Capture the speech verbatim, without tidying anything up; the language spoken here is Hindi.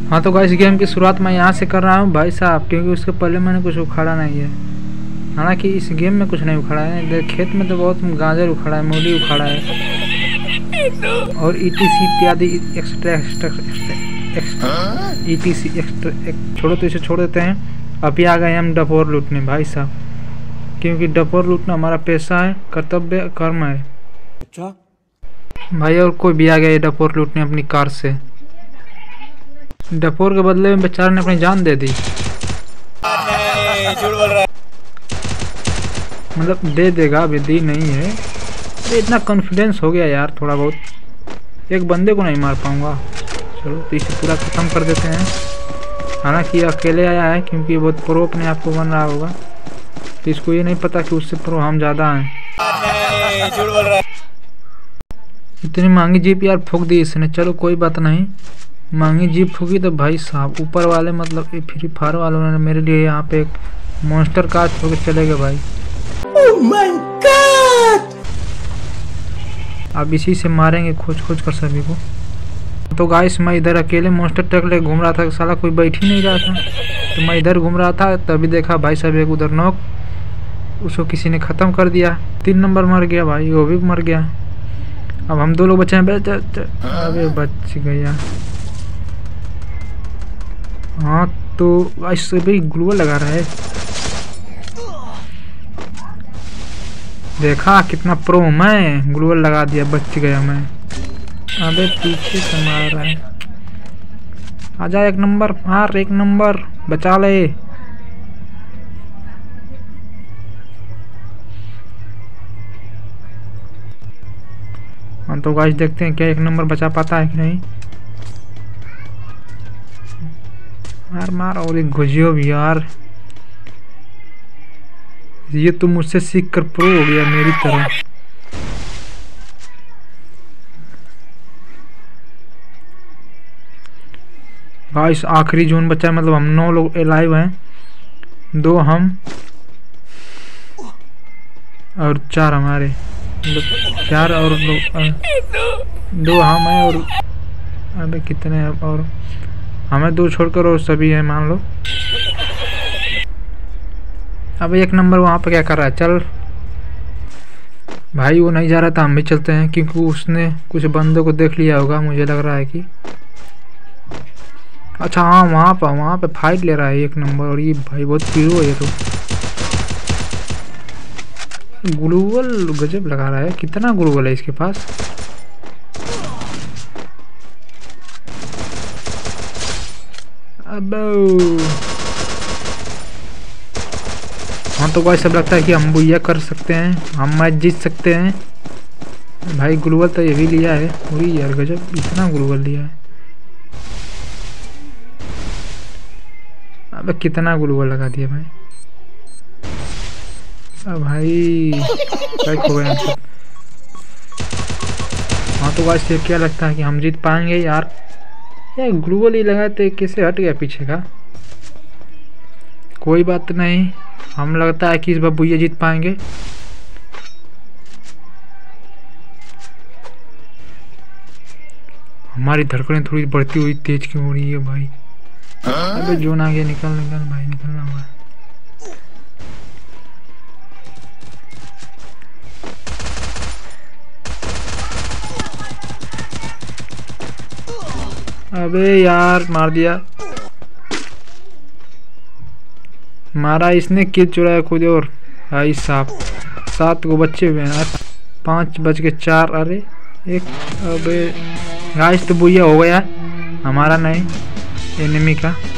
हाँ तो गाइस गेम की शुरुआत मैं यहाँ से कर रहा हूँ भाई साहब, क्योंकि उसके पहले मैंने कुछ उखाड़ा नहीं है। हालांकि इस गेम में कुछ नहीं उखाड़ा है, खेत में तो बहुत गाजर उखाड़ा है, मूली उखाड़ा है और ईटीसी इत्यादि extra extra extra ETC extra. छोड़ो तो इसे छोड़ देते हैं। अभी आ गए हम डपोर लूटने भाई साहब, क्योंकि डपोर लूटना हमारा पेशा है, कर्तव्य कर्म है अच्छा भाई। और कोई भी आ गया डपोर लूटने अपनी कार से। डपोर के बदले में बेचारे ने अपनी जान दे दी। मतलब दे देगा, अभी दी नहीं है। तो इतना कॉन्फिडेंस हो गया यार, थोड़ा बहुत। एक बंदे को नहीं मार पाऊंगा, चलो तो इसे पूरा खत्म कर देते हैं। हालांकि अकेले आया है, क्योंकि ये बहुत प्रो अपने आप को बन रहा होगा, तो इसको ये नहीं पता कि उससे प्रो हम ज़्यादा हैं। इतनी महंगी जीप यार फूक दी इसने। चलो कोई बात नहीं, महंगी जीप फूकी तो भाई साहब ऊपर वाले मतलब ये फ्री फायर वालों ने मेरे लिए यहाँ पे एक मॉन्स्टर कार छोड़ के चले गए भाई। oh my God! अब इसी से मारेंगे खोज खोज कर सभी को। तो गाइस मैं इधर अकेले मॉन्स्टर ट्रक ले घूम रहा था, साला कोई बैठ ही नहीं रहा था, तो मैं इधर घूम रहा था, तभी देखा भाई साहब एक उधर नॉक, उसको किसी ने ख़त्म कर दिया। तीन नंबर मर गया भाई, वो भी मर गया। अब हम दो लोग बचे हैं। अबे बच गया। हाँ तो ऐसे भी ग्लू लगा रहा है, देखा कितना प्रो मैं, ग्लू लगा दिया, बच गया मैं। अबे पीछे से मार रहा है, आजा एक नंबर मार, एक नंबर बचा ले। हाँ तो गाइस देखते हैं क्या एक नंबर बचा पाता है कि नहीं। मार मार, और एक घुजियो भी यार, ये तो मुझसे सीख कर प्रो हो गया मेरी तरह। गाइस आखिरी जोन बचा है, मतलब हम नौ लोग लाइव हैं, दो हम और चार हमारे, मतलब चार और दो, दो हम हैं और अबे कितने हैं, और हमें दो छोड़कर और सभी है मान लो। अब एक नंबर वहाँ पे क्या कर रहा है, चल भाई वो नहीं जा रहा था, हम भी चलते हैं, क्योंकि उसने कुछ बंदों को देख लिया होगा, मुझे लग रहा है कि। अच्छा हाँ वहाँ पर वहाँ पे फाइट ले रहा है एक नंबर, और ये भाई बहुत पीरो है, ये तो ग्लूवल गजब लगा रहा है। कितना ग्लूवल है इसके पास। अबो हाँ तो भाई सब लगता है कि हम बुइया कर सकते हैं, हम मैच जीत सकते हैं भाई। ग्लूवल तो ये भी लिया है, वही यार गजब, इतना ग्लूवल लिया है। अब कितना ग्लूवल लगा दिया भाई। अब भाई बैक हो गए हम सब। हाँ तो गाइस ये क्या लगता है कि हम जीत पाएंगे यार। यार ग्लूवल ही लगाए थे, कैसे हट गया पीछे का। कोई बात नहीं, हम लगता है कि इस बार बुइया जीत पाएंगे। हमारी धड़कनें थोड़ी बढ़ती हुई तेज क्यों हो रही है भाई। अबे जोन आ गया, निकल निकल भाई, निकलना हुआ। अबे यार मार दिया, मारा इसने, किल चुराया खुद। और भाई साहब सात को बच्चे हुए हैं, पाँच बज के चार, अरे एक। अबे गाइस तो बुइया हो गया हमारा, नहीं एनिमी का।